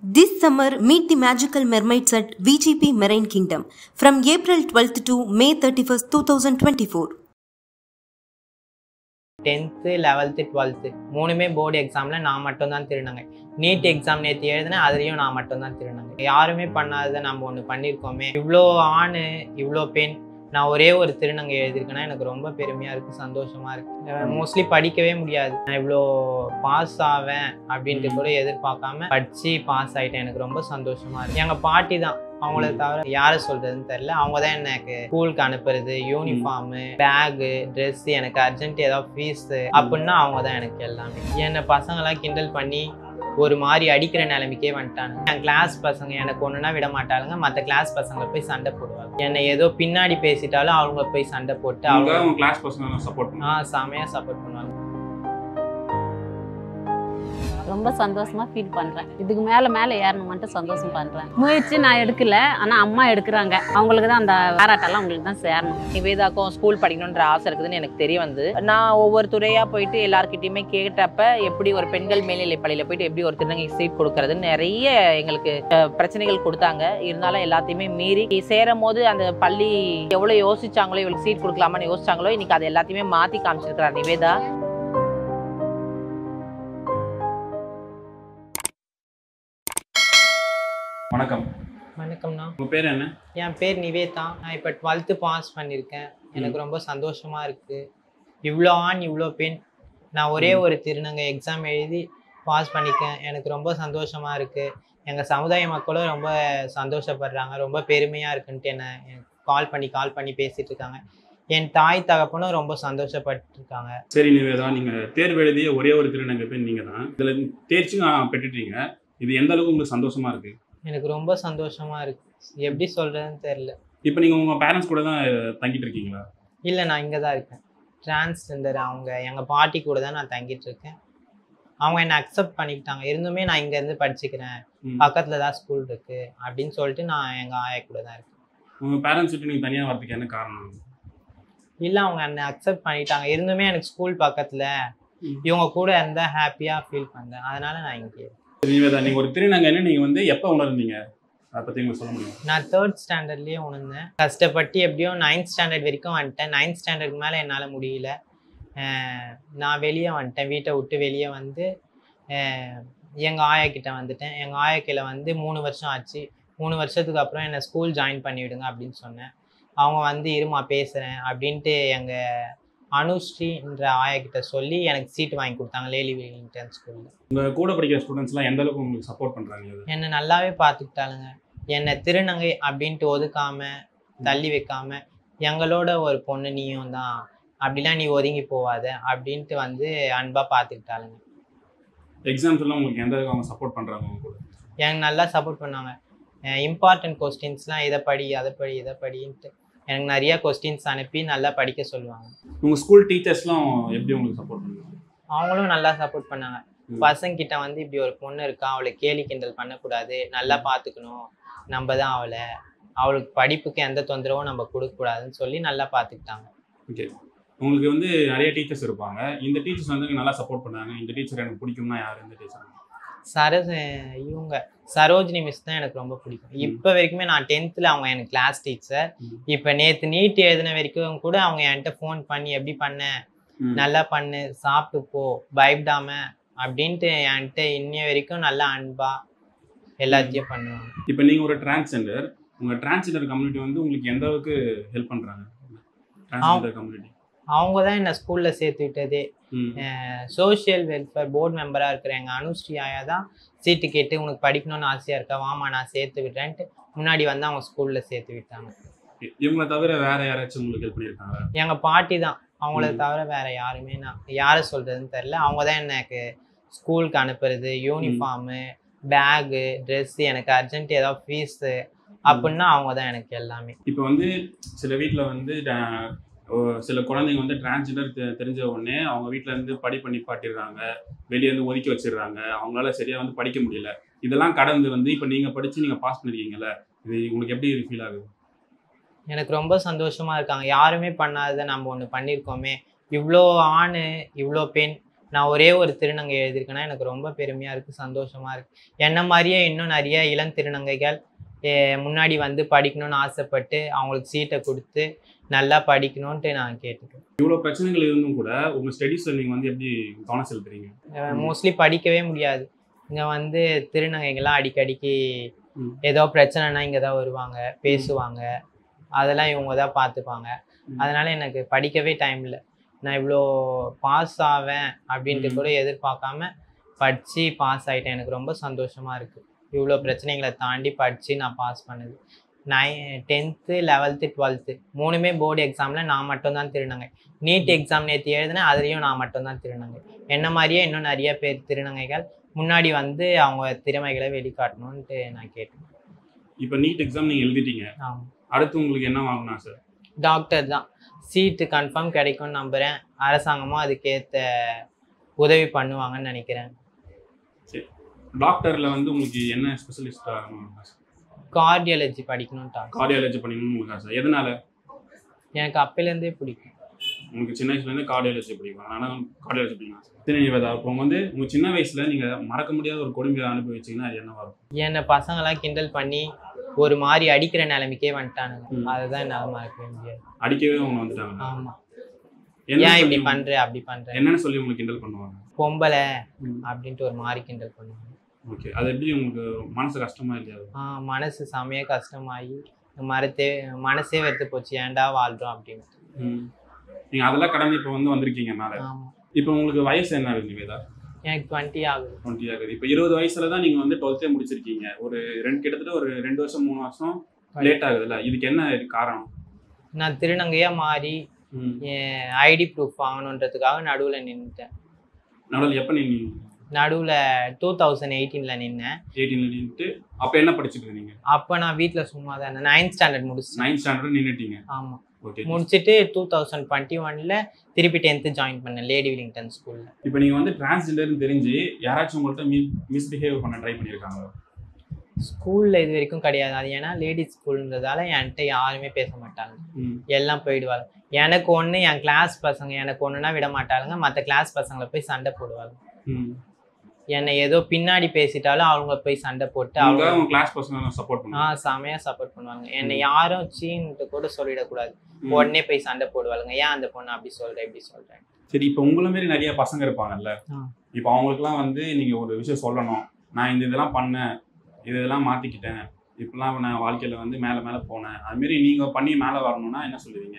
This summer, meet the magical mermaids at VGP Marine Kingdom from April 12th to May 31st, 2024. 10th 11th 12th மூணுமே board எக்ஸாமில் நான் மட்டும்தான் திருநங்க. NEET exam நேற்று எழுதுனேன், அதுலேயும் நான் மட்டும்தான் திருநங்க. யாருமே பண்ணாததை நம்ம ஒன்று பண்ணியிருக்கோமே. இவ்வளோ ஆண் இவ்வளோ பெண் நான் ஒரே ஒரு திருநங்க எழுதியிருக்கேன்னா எனக்கு ரொம்ப பெருமையாக இருக்குது, சந்தோஷமாக இருக்குது. மோஸ்ட்லி படிக்கவே முடியாது, நான் இவ்வளோ பாஸ் ஆவேன் அப்படின்ட்டு கூட எதிர்பார்க்காம படித்து பாஸ் ஆகிட்டேன். எனக்கு ரொம்ப சந்தோஷமாக இருக்குது. எங்கள் பாட்டி தான், அவங்கள தவிர யாரை சொல்றதுன்னு தெரியல. அவங்க தான் எனக்கு ஸ்கூலுக்கு அனுப்புறது, யூனிஃபார்மு, பேகு, ட்ரெஸ், எனக்கு அர்ஜென்ட் ஏதாவது ஃபீஸ் அப்படின்னா அவங்க தான் எனக்கு எல்லாமே. என்னை பசங்களாம் கிண்டல் பண்ணி ஒரு மாதிரி அடிக்கிற நிலைமைக்கே வந்துட்டாங்க. என் கிளாஸ் பசங்க எனக்கு ஒன்றுனா விட மாட்டாளுங்க, மற்ற கிளாஸ் பசங்களை போய் சண்டை போடுவாங்க. என்னை ஏதோ பின்னாடி பேசிட்டாலும் அவங்க போய் சண்டை போட்டு அவங்க கிளாஸ் பசங்க சப்போர்ட் செமையாக சப்போர்ட் பண்ணுவாங்க. ரொம்ப சந்தோஷமா ஃபீல் பண்றேன். இதுக்கு மேல ஏறணும் மட்டும் சந்தோஷம் பண்றேன். முயற்சி நான் எடுக்கல, ஆனா அம்மா எடுக்கிறாங்க. அவங்களுக்கு தான் அந்த பாராட்டெல்லாம் அவங்களுக்கு தான் சேரணும். நிவேதாக்கும் ஸ்கூல் படிக்கணுன்ற ஆசை இருக்குதுன்னு எனக்கு தெரிய வந்து நான் ஒவ்வொரு துறையா போயிட்டு எல்லாருக்கிட்டையுமே கேட்டப்ப எப்படி ஒரு பெண்கள் மேல்நிலை பள்ளியில போயிட்டு எப்படி ஒரு திருநங்கை சீட் கொடுக்கறதுன்னு நிறைய எங்களுக்கு பிரச்சனைகள் கொடுத்தாங்க. இருந்தாலும் எல்லாத்தையுமே மீறி சேரும் போது அந்த பள்ளி எவ்வளவு யோசிச்சாங்களோ, இவளுக்கு சீட் கொடுக்கலாமான்னு யோசிச்சாங்களோ, இன்னைக்கு அது எல்லாத்தையுமே மாத்தி காமிச்சிருக்கிறார் நிவேதா. வணக்கம். வணக்கம்ண்ணா. உங்கள் பேர் என்ன? என் பேர் நிவேதா. நான் இப்போ 12th பாஸ் பண்ணியிருக்கேன். எனக்கு ரொம்ப சந்தோஷமாக இருக்குது. இவ்வளோ ஆண் இவ்வளோ பெண் நான் ஒரே ஒரு திருநங்க எக்ஸாம் எழுதி பாஸ் பண்ணியிருக்கேன். எனக்கு ரொம்ப சந்தோஷமாக இருக்குது. எங்கள் சமுதாய மக்களும் ரொம்ப சந்தோஷப்படுறாங்க, ரொம்ப பெருமையாக இருக்குன்ட்டு என்னை கால் பண்ணி பேசிகிட்டு இருக்காங்க. என் தாய் தகப்பனும் ரொம்ப சந்தோஷப்பட்டுருக்காங்க. சரி நிவேதா, நீங்கள் தேர்வு எழுதிய ஒரே ஒரு திருநங்கை பெண் நீங்கள் தான். இதில் தேர்ச்சி பெற்றுட்டீங்க. இது எந்த அளவுக்கு உங்களுக்கு சந்தோஷமாக இருக்குது? எனக்கு ரொம்ப சந்தோஷமாக இருக்குது, எப்படி சொல்கிறதுன்னு தெரில. இப்போ நீங்கள் உங்கள் பேரண்ட்ஸ் கூட தான் தங்கிட்டு இருக்கீங்களா? இல்லை, நான் இங்கே தான் இருக்கேன். டிரான்ஸ்ஜெண்டர் அவங்க எங்கள் பாட்டி கூட தான் நான் தங்கிட்டு இருக்கேன். அவங்க என்னை அக்செப்ட் பண்ணிக்கிட்டாங்க. இருந்துமே நான் இங்கேருந்து படிச்சுக்கிறேன், பக்கத்தில் தான் ஸ்கூல் இருக்குது அப்படின்னு சொல்லிட்டு நான் எங்கள் ஆயா கூட தான் இருக்கேன். உங்கள் பேரண்ட்ஸ் விட்டு நீங்கள் தனியாக வரதுக்கு என்ன காரணம்? இல்லை, அவங்க என்னை அக்செப்ட் பண்ணிட்டாங்க. இருந்துமே எனக்கு ஸ்கூல் பக்கத்தில் இவங்க கூட இருந்தால் ஹாப்பியாக ஃபீல் பண்ணுறேன், அதனால நான் இங்கே. நிவேதா, நீங்கள் ஒரு திருநங்கைன்னு நீங்கள் எப்போ உணர்ந்தீங்க? அதை பற்றி உங்களுக்கு சொல்ல முடியும்? நான் 3rd ஸ்டாண்டர்ட்லேயே உணர்ந்தேன். கஷ்டப்பட்டு எப்படியோ 9th ஸ்டாண்டர்ட் வரைக்கும் வந்துட்டேன். 9th ஸ்டாண்டர்டுக்கு மேலே என்னால் முடியல. நான் வெளியே வந்துட்டேன், வீட்டை விட்டு வெளியே வந்து எங்கள் ஆயா கிட்ட வந்துட்டேன். எங்கள் ஆயா கீழே வந்து 3 வருஷம் ஆச்சு. 3 வருஷத்துக்கு அப்புறம் என்னை ஸ்கூல் ஜாயின் பண்ணிவிடுங்க அப்படின்னு சொன்னேன். அவங்க வந்து இருமா பேசுகிறேன் அப்படின்ட்டு எங்கள் அனுஸ்ரீன்ற ஆயா கிட்ட சொல்லி எனக்கு சீட் வாங்கி கொடுத்தாங்க லேலி வெலிங்டன் ஸ்கூலில். உங்கள் கூட படிக்கிற ஸ்டூடெண்ட்ஸ்லாம் எந்த அளவுக்கு உங்களுக்கு சப்போர்ட் பண்ணுறாங்க? என்னை நல்லாவே பார்த்துக்கிட்டாளுங்க. என்னை திருநங்கை அப்படின்ட்டு ஒதுக்காம தள்ளி வைக்காம, எங்களோட ஒரு பொண்ணு நீயும் தான், அப்படிலாம் நீ ஒதுங்கி போவாத அப்படின்ட்டு வந்து அன்பாக பார்த்துக்கிட்டாளுங்க. எக்ஸாம்ஸ்லாம் உங்களுக்கு எந்த அளவுக்கு அவங்க சப்போர்ட் பண்ணுறாங்க? அவங்க கூட எனக்கு நல்லா சப்போர்ட் பண்ணாங்க. இம்பார்ட்டன்ட் கொஸ்டின்ஸ்லாம் இதை படின்ட்டு எனக்கு நிறைய கொஸ்டின்ஸ் அனுப்பி நல்லா படிக்க சொல்லுவாங்க. உங்கள் ஸ்கூல் டீச்சர்ஸ்லாம் எப்படி உங்களுக்கு சப்போர்ட் பண்ணுவாங்க? அவங்களும் நல்லா சப்போர்ட் பண்ணாங்க. பசங்கிட்ட வந்து இப்படி ஒரு பொண்ணு இருக்கா, அவளை கேலி கிண்டல் பண்ணக்கூடாது, நல்லா பார்த்துக்கணும், நம்ம தான் அவளுக்கு படிப்புக்கு எந்த தொந்தரவும் நம்ம கொடுக்கக்கூடாதுன்னு சொல்லி நல்லா பார்த்துக்கிட்டாங்க. ஓகே, உங்களுக்கு வந்து நிறைய டீச்சர்ஸ் இருப்பாங்க. இந்த டீச்சர்ஸ் வந்து நல்லா சப்போர்ட் பண்ணாங்க, இந்த டீச்சர் எனக்கு பிடிக்கும்னா யார்? இந்த டீச்சர் இவங்க சரோஜினி மிஸ் தான் எனக்கு ரொம்ப பிடிக்கும். இப்போ வரைக்குமே நான் 10th அவங்க எனக்கு கிளாஸ் டீச்சர். இப்போ நேற்று நீட் எழுதின வரைக்கும் கூட அவங்க என்கிட்ட ஃபோன் பண்ணி எப்படி பண்ண, நல்லா பண்ணு, சாப்பிட்டு போ, பயப்படாம அப்படின்ட்டு என்கிட்ட இன்னைய வரைக்கும் நல்லா அன்பா எல்லாத்தையும் பண்ணுவாங்க. இப்போ நீங்கள் ஒரு டிரான்ஸ்ஜெண்டர், உங்கள் டிரான்ஸ்ஜெண்டர் கம்யூனிட்டி வந்து உங்களுக்கு எந்த அளவுக்கு ஹெல்ப் பண்ணுறாங்க? டிரான்ஸ்ஜெண்டர் கம்யூனிட்டி அவங்க தான் என்னை ஸ்கூலில் சேர்த்து விட்டதே. சோஷியல் வெல்ஃபேர் போர்டு மெம்பராக இருக்கிற எங்கள் அனுஸ்ரீ ஆயா தான் சீட்டு கேட்டு உனக்கு படிக்கணும்னு ஆசையாக இருக்கா, வாமா நான் சேர்த்து விடுறேன்ட்டு முன்னாடி வந்து அவங்க ஸ்கூலில் சேர்த்து விட்டாங்க. இவங்களை தவிர வேற யாராச்சும் உங்களுக்கு ஹெல்ப் பண்ணியிருக்காங்க? எங்கள் பாட்டி தான், அவங்கள தவிர வேற யாருமே நான் யாரை சொல்கிறதுன்னு தெரில. அவங்க தான் எனக்கு ஸ்கூலுக்கு அனுப்புறது, யூனிஃபார்மு, பேகு, ட்ரெஸ்ஸு, எனக்கு அர்ஜென்ட் ஏதாவது ஃபீஸு அப்படின்னா அவங்க தான் எனக்கு எல்லாமே. இப்போ வந்து சில வீட்டில் வந்து சில குழந்தைங்க வந்து டிரான்ஸ்ஜெண்டர் தெரிஞ்ச உடனே அவங்க வீட்டில் இருந்து படிப்பை நிப்பாட்டிடுறாங்க, வெளியே இருந்து ஒதுக்கி வச்சிடுறாங்க, அவங்களால சரியாக வந்து படிக்க முடியல. இதெல்லாம் கடந்து வந்து இப்போ நீங்கள் படித்து நீங்கள் பாஸ் பண்ணிருக்கீங்கல்ல, இது உங்களுக்கு எப்படி ஃபீல் ஆகுது? எனக்கு ரொம்ப சந்தோஷமாக இருக்காங்க. யாருமே பண்ணாததை நம்ம ஒன்று பண்ணியிருக்கோமே. இவ்வளோ ஆண் இவ்வளோ பெண் நான் ஒரே ஒரு திருநங்கை எழுதியிருக்கேன்னா எனக்கு ரொம்ப பெருமையாக இருக்குது, சந்தோஷமாக இருக்குது. என்ன மாதிரியே இன்னும் நிறைய இளம் திருநங்கைகள் முன்னாடி வந்து படிக்கணும்னு ஆசைப்பட்டு அவங்களுக்கு சீட்டை கொடுத்து நல்லா படிக்கணும்ன்ட்டு நான் கேட்டுக்கிறேன். இவ்வளோ பிரச்சனைகள் இருந்தும் கூட உங்கள் ஸ்டடீஸில் நீங்கள் வந்து எப்படி கவனம் செலுத்துறீங்க? மோஸ்ட்லி படிக்கவே முடியாது. இங்கே வந்து திருநங்கைகள்லாம் அடிக்கடிக்கு ஏதோ பிரச்சனைனா இங்கே தான் வருவாங்க, பேசுவாங்க, அதெல்லாம் இவங்க தான் பார்த்துப்பாங்க. அதனால எனக்கு படிக்கவே டைம் இல்லை. நான் இவ்வளோ பாஸ் ஆவேன் அப்படின்ட்டு கூட எதிர்பார்க்காம படித்து பாஸ் ஆகிட்டேன். எனக்கு ரொம்ப சந்தோஷமாக இருக்குது. இவ்வளோ பிரச்சனைகளை தாண்டி படித்து நான் பாஸ் பண்ணது. 10th 11th 12th மூணுமே போர்டு எக்ஸாமில் நான் மட்டும்தான் திருநங்கை. நீட் எக்ஸாம் நேற்று எழுதினேன், அதுலேயும் நான் மட்டும்தான் திருநங்கை. என்ன மாதிரியே இன்னும் நிறைய பேர் திருநங்கைகள் முன்னாடி வந்து அவங்க திறமைகளை வெளிக்காட்டணும்ன்ட்டு நான் கேட்டேன். இப்போ நீட் எக்ஸாம் நீங்கள் எழுதிட்டீங்க, ஆமாம். அடுத்து உங்களுக்கு என்ன வாங்கணும் சார்? டாக்டர் தான். சீட்டு கன்ஃபார்ம் கிடைக்கும்னு நம்புகிறேன். அரசாங்கமும் அதுக்கேற்ற உதவி பண்ணுவாங்கன்னு நினைக்கிறேன். சரி, டாக்டரில் வந்து உங்களுக்கு என்ன ஸ்பெஷலிஸ்ட் ஆகணும்? கார்டியாலஜி படிக்கணும்ட்டா. கார்டியாலஜி பண்ணிக்கணும்னு உங்களுக்கு ஆசை. எதனால? எனக்கு அப்போலேருந்தே பிடிக்கும். உங்களுக்கு சின்ன வயசுலேருந்து கார்டியாலஜி பிடிக்கும், அதனால் கார்டியாலஜி பிடிக்கும். சரி நிவேதா, இப்போ வந்து உங்கள் சின்ன வயசில் நீங்கள் மறக்க முடியாத ஒரு கொடுமையை அனுபவிச்சிங்கன்னா அது என்னவா இருக்கும்? என்னை பசங்களாம் கிண்டல் பண்ணி ஒரு மாதிரி அடிக்கிற நிலைமைக்கே வந்துட்டானுங்க. அதுதான் என்னால் மறக்கவே முடியாது. அடிக்கவே அவங்க வந்துட்டாங்க? ஆமாம். ஏன் இப்படி பண்ணுற அப்படி பண்ணுற என்னன்னு சொல்லி உங்களுக்கு கிண்டல் பண்ணுவாங்க? பொம்பளை அப்படின்ட்டு ஒரு மாதிரி கிண்டல் பண்ணுவாங்க. ஓகே, அது எப்படி உங்களுக்கு மனசு கஷ்டமா இல்லையா? மனசு செமையாக கஷ்டமாகி மனசே வெறுத்து போச்சு, ஏன்டா வாழ்றோம் அப்படின்ட்டு. நீங்கள் அதெல்லாம் கடந்து இப்போ வந்து வந்திருக்கீங்க மேலே. ஆமாம். இப்போ உங்களுக்கு வயசு என்ன ஆகுது நிவேதா? எனக்கு 20 ஆகுது. 20 ஆகுது. இப்போ 20 வயசுல தான் நீங்கள் வந்து 12th முடிச்சிருக்கீங்க. ஒரு கிட்டத்தட்ட ஒரு 2 வருஷம் 3 வருஷம் லேட் ஆகுதுல்ல, இதுக்கு என்ன காரணம்? நான் திருநங்கையாக மாறி என் ஐடி ப்ரூஃப் வாங்கணுன்றதுக்காக நடுவில் நின்றுட்டேன். நடுவில் எப்போ நின்னீங்க? நடுவில் 2018 நின்னேன். 18 நின்றுட்டு அப்போ என்ன படிச்சுட்டு இருந்தீங்க? அப்போ நான் வீட்டில் சும்மா தான் இருந்தேன். 9th ஸ்டாண்டர்ட் முடிச்சேன். 9th standard நின்றுட்டீங்க? ஆமாம். ஓகே, முடிச்சுட்டு 2021 திருப்பி 10th ஜாயின் பண்ணேன் லேடி வில்லிங்டன் ஸ்கூலில். இப்போ நீங்கள் வந்து டிரான்ஸ்ஜெண்டர்னு தெரிஞ்சு யாராச்சும் உங்கள்கிட்ட மிஸ்பிஹேவ் பண்ண ட்ரை பண்ணியிருக்காங்க? ஸ்கூலில் இது வரைக்கும் கிடையாது. அது ஏன்னா லேடிஸ் ஸ்கூல்ன்றதால என்கிட்ட யாருமே பேச மாட்டாங்க, எல்லாம் போயிடுவாங்க. எனக்கு ஒன்று, என் கிளாஸ் பசங்க எனக்கு ஒன்றுனா விட மாட்டாளுங்க, மற்ற கிளாஸ் பசங்களை போய் சண்டை போடுவாங்க. என்னை ஏதோ பின்னாடி பேசிட்டாலும் அவங்க போய் சண்டை போட்டு அவங்க கிளாஸ் பசங்க சப்போர்ட் பண்ணுவாங்க. செமையாக சப்போர்ட் பண்ணுவாங்க. என்னை யாரும் சீன்ட்டு கூட சொல்லிடக்கூடாது, உடனே போய் சண்டை போடுவாளுங்க. ஏன் அந்த பொண்ணு அப்படி சொல்கிறேன் இப்படி சொல்கிறேன். சரி, இப்போ உங்களை மாரி நிறைய பசங்க இருப்பாங்கல்ல, இப்போ அவங்களுக்குலாம் வந்து நீங்கள் ஒரு விஷயம் சொல்லணும், நான் இதெல்லாம் பண்ணேன், இதெல்லாம் மாற்றிக்கிட்டேன், இப்பெல்லாம் நான் வாழ்க்கையில் வந்து மேலே மேலே போனேன், அதுமாரி நீங்கள் பண்ணி மேலே வரணும்னா என்ன சொல்லுவீங்க?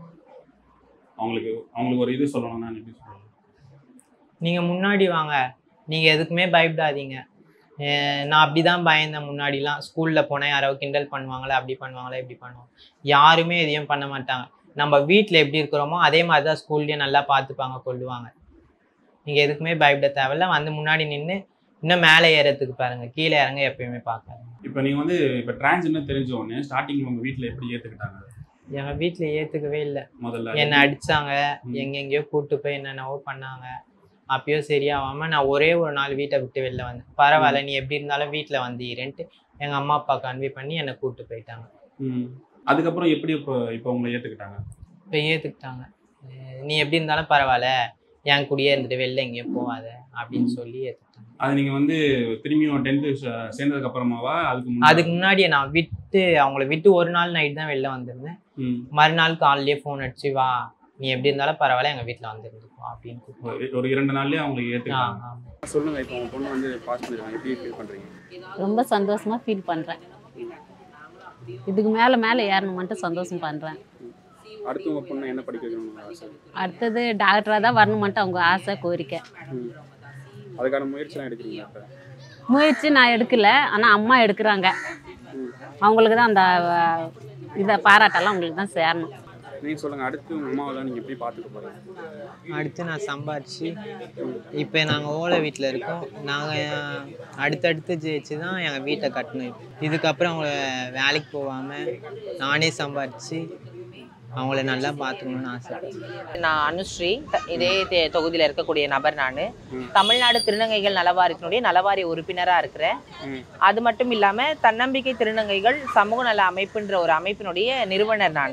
அவங்களுக்கு ஒரு இது சொல்லணும்னா எப்படி சொல்லுவீங்க? நீங்கள் முன்னாடி வாங்க, நீங்கள் எதுக்குமே பயப்படாதீங்க. நான் அப்படி தான் பயந்தேன் முன்னாடிலாம். ஸ்கூலில் போனால் யாரோ கிண்டல் பண்ணுவாங்களே, அப்படி பண்ணுவாங்களே, இப்படி பண்ணுவாங்க. யாருமே எதையும் பண்ண மாட்டாங்க. நம்ம வீட்டில் எப்படி இருக்கிறோமோ அதே மாதிரி தான் ஸ்கூல்லேயும் நல்லா பார்த்துப்பாங்க, கொள்ளுவாங்க. நீங்கள் எதுக்குமே பயப்பட தேவையில்ல. வந்து முன்னாடி நின்று இன்னும் மேலே ஏறத்துக்கு பாருங்கள், கீழே இறங்க எப்பயுமே பார்க்காது. இப்போ நீங்கள் வந்து இப்போ டிரான்ஸ்ஜெண்டர் தெரிஞ்ச உடனே ஸ்டார்டிங் உங்கள் வீட்டில் எப்படி ஏற்றுக்கிட்டாங்க? எங்கள் வீட்டில் ஏற்றுக்கவே இல்லை. முதல்ல என்னை அடித்தாங்க, எங்கெங்கேயோ கூப்பிட்டு போய் என்னென்னவோ பண்ணாங்க. அப்பயோ சரியாகாமல் நான் ஒரே ஒரு நாள் வீட்டை விட்டு வெளில வந்தேன். பரவாயில்ல, நீ எப்படி இருந்தாலும் வீட்டில் வந்து இருன்ட்டு எங்கள் அம்மா அப்பா கன்வே பண்ணி என்னை கூப்பிட்டு போயிட்டாங்க. அதுக்கப்புறம் எப்படி இப்போ உங்களை ஏற்றுக்கிட்டாங்க? இப்போ ஏற்றுக்கிட்டாங்க. நீ எப்படி இருந்தாலும் பரவாயில்ல, என் கூடயே இருந்துட்டு வெளில எங்கேயும் போகாத அப்படின்னு சொல்லி ஏற்றுக்கிட்டாங்க. அது நீங்கள் வந்து திரும்பியும் 10th சேர்ந்ததுக்கு அப்புறமாவா? அதுக்கு முன்னாடியே நான் அவங்கள விட்டு ஒரு நாள் நைட் தான் வெளில வந்திருந்தேன். மறுநாள் காலையிலேயே ஃபோன் அடிச்சு, வா நீ எப்படி இருந்தாலும் பரவாயில்ல எங்கள் வீட்டில் வந்துருந்துப்போம் அப்படின்னு ஒரு 2 நாள்லேயே அவங்களுக்கு ஏற்றுக்காங்க. சொல்லுங்கள், இப்போ உங்கள் பொண்ணு வந்து பாஸ் பண்ணிருக்காங்க, எப்படி ஃபீல் பண்ணுறீங்க? ரொம்ப சந்தோஷமாக ஃபீல் பண்ணுறேன். இதுக்கு மேலே ஏறணுமென்ட்டு சந்தோஷம் பண்ணுறேன். அடுத்து உங்கள் பொண்ணு என்ன படிக்க வைக்கணும்னு ஆசை? அடுத்தது டாக்டராக தான் வரணுமென்ட்டு அவங்க ஆசை, கோரிக்கை. அதுக்கான முயற்சிலாம் எடுக்கிறீங்க? இப்போ முயற்சி நான் எடுக்கலை, ஆனால் அம்மா எடுக்கிறாங்க. அவங்களுக்கு தான் அந்த இதை பாராட்டெல்லாம் அவங்களுக்கு தான் சேரணும். நீங்கள் சொல்லுங்கள், அடுத்து உங்கள் அம்மாவெல்லாம் நீங்கள் எப்படி பார்த்துக்க போகிறீங்க? அடுத்து நான் சம்பாதிச்சு, இப்போ நாங்கள் ஓலை வீட்டில் இருக்கோம். நாங்கள் அடுத்தடுத்து ஜெயிச்சு தான் எங்கள் வீட்டை கட்டணும். இதுக்கப்புறம் அவங்கள வேலைக்கு போகாமல் நானே சம்பாதிச்சு அவங்கள நல்லா பார்த்துக்கணும்னு ஆசைப்படுறேன். நான் அனுஸ்ரீ, இதே தொகுதியில் இருக்கக்கூடிய நபர். நான் தமிழ்நாடு திருநங்கைகள் நலவாரியத்தினுடைய நலவாரிய உறுப்பினராக இருக்கிறேன். அது மட்டும் இல்லாமல் தன்னம்பிக்கை திருநங்கைகள் சமூக நல அமைப்புன்ற ஒரு அமைப்பினுடைய நிறுவனர். நான்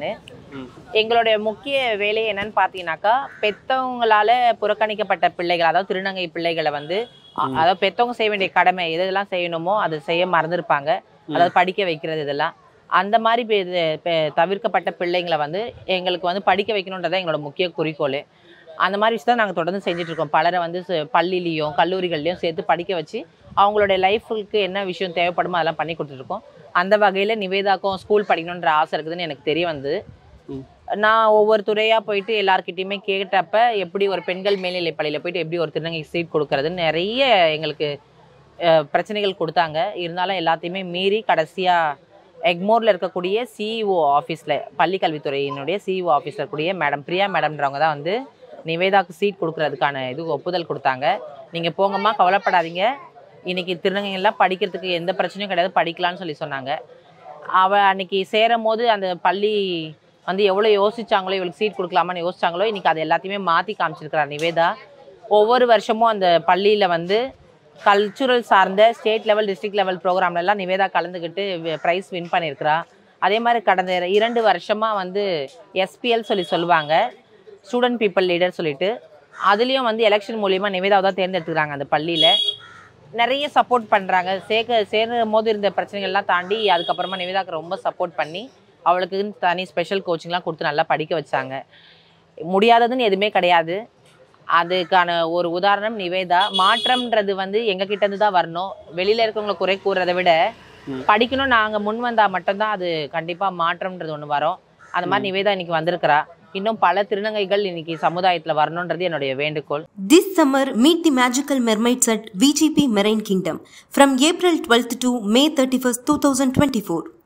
எங்களுடைய முக்கிய வேலை என்னன்னு பார்த்தீங்கன்னாக்கா, பெற்றவங்களால புறக்கணிக்கப்பட்ட பிள்ளைகள், அதாவது திருநங்கை பிள்ளைகளை வந்து அதாவது பெற்றவங்க செய்ய வேண்டிய கடமை எதெல்லாம் செய்யணுமோ அதை செய்ய மறந்துருப்பாங்க. அதாவது படிக்க வைக்கிறது இதெல்லாம். அந்த மாதிரி தவிர்க்கப்பட்ட பிள்ளைங்களை வந்து எங்களுக்கு வந்து படிக்க வைக்கணுன்றதான் எங்களோட முக்கிய குறிக்கோள். அந்த மாதிரி விஷயத்தை நாங்கள் தொடர்ந்து செஞ்சிட்ருக்கோம். பலரை வந்து பள்ளியிலையும் கல்லூரிகள்லையும் சேர்த்து படிக்க வச்சு அவங்களுடைய லைஃபுக்கு என்ன விஷயம் தேவைப்படுமோ அதெல்லாம் பண்ணி கொடுத்துட்ருக்கோம். அந்த வகையில் நிவேதாக்கும் ஸ்கூல் படிக்கணுன்ற ஆசை இருக்குதுன்னு எனக்கு தெரிய வந்தது. நான் ஒவ்வொரு துறையாக போயிட்டு எல்லாருக்கிட்டையுமே கேட்டப்ப எப்படி ஒரு பெண்கள் மேல்நிலை பள்ளியில் போயிட்டு எப்படி ஒரு திருநங்கை சீட் கொடுக்கறதுன்னு நிறைய எங்களுக்கு பிரச்சனைகள் கொடுத்தாங்க. இருந்தாலும் எல்லாத்தையுமே மீறி கடைசியாக எக்மோரில் இருக்கக்கூடிய சிஇஓ ஆஃபீஸில், பள்ளிக்கல்வித்துறையினுடைய சிஇஓ ஆஃபீஸில் இருக்கக்கூடிய மேடம் பிரியா மேடம்ன்றவங்க தான் வந்து நிவேதாவுக்கு சீட் கொடுக்கறதுக்கான ஒப்புதல் கொடுத்தாங்க. நீங்கள் போங்கம்மா, கவலைப்படாதீங்க, இன்றைக்கி திருநங்கைகள்லாம் படிக்கிறதுக்கு எந்த பிரச்சனையும் கிடையாது, படிக்கலான்னு சொல்லி சொன்னாங்க. அவள் அன்றைக்கி சேரும் போது அந்த பள்ளி வந்து எவ்வளோ யோசிச்சாங்களோ, இவளுக்கு சீட் கொடுக்கலாமான்னு யோசிச்சாங்களோ, இன்றைக்கி அது எல்லாத்தையுமே மாற்றி காமிச்சிருக்கிறார் நிவேதா. ஒவ்வொரு வருஷமும் அந்த பள்ளியில் வந்து கல்ச்சுரல் சார்ந்த ஸ்டேட் லெவல் டிஸ்ட்ரிக்ட் லெவல் ப்ரோக்ராம்லலாம் நிவேதா கலந்துக்கிட்டு ப்ரைஸ் வின் பண்ணியிருக்கிறா. அதே மாதிரி கடந்த 2 வருஷமாக வந்து எஸ்பிஎல் சொல்லுவாங்க, ஸ்டூடெண்ட் பீப்புள் லீடர் சொல்லிட்டு, அதுலேயும் வந்து எலெக்ஷன் மூலிமா நிவேதாவை தான் தேர்ந்தெடுத்துக்கிறாங்க. அந்த பள்ளியில் நிறைய சப்போர்ட் பண்ணுறாங்க. சேரும் போது இருந்த பிரச்சனைகள்லாம் தாண்டி அதுக்கப்புறமா நிவேதாவுக்கு ரொம்ப சப்போர்ட் பண்ணி அவளுக்கு தனி ஸ்பெஷல் கோச்சிங்லாம் கொடுத்து நல்லா படிக்க வச்சாங்க. முடியாததுன்னு எதுவுமே கிடையாது. அதுக்கான ஒரு உதாரணம் நிவேதா. மாற்றம்ன்றது வந்து எங்ககிட்டேருந்து தான் வரணும். வெளியில் இருக்கவங்களை குறை கூறதை விட படிக்கணும் நாங்கள் முன் வந்தால் மட்டும்தான் அது கண்டிப்பாக மாற்றம்ன்றது ஒன்று வரும். அந்த மாதிரி நிவேதா இன்னைக்கு வந்திருக்கிறா. இன்னும் பல திருநங்கைகள் இன்னைக்கு சமுதாயத்தில் வரணுன்றது என்னுடைய வேண்டுகோள். This summer, meet the magical mermaids at VGP Marine Kingdom from April 12th to May 31st, 2024.